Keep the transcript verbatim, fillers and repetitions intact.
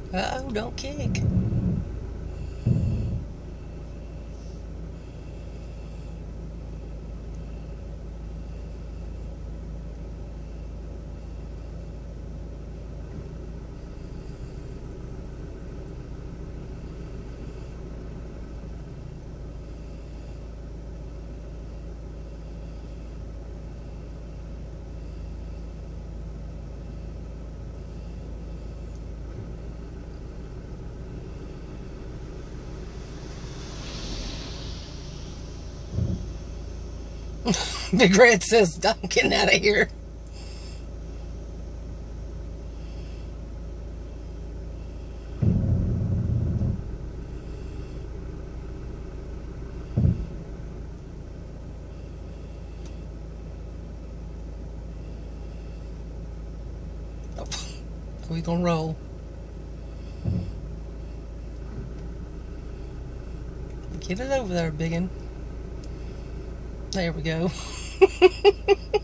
Uh-oh, don't kick. Big Red says, I'm getting out of here. Oh, we gonna roll. Get it over there, biggin. There we go.